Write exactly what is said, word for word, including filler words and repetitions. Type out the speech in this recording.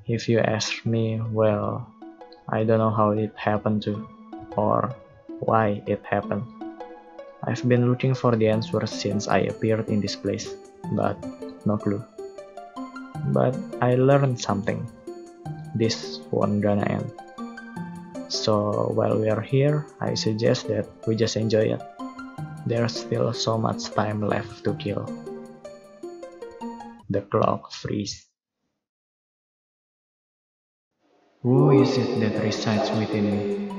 If you ask me, well, I don't know how it happened to, or why it happened. I've been looking for the answer since I appeared in this place, but no clue. But I learned something. This won't gonna end. So while we are here, I suggest that we just enjoy it. There's still so much time left to kill. The clock freezes. Who is it that resides within me?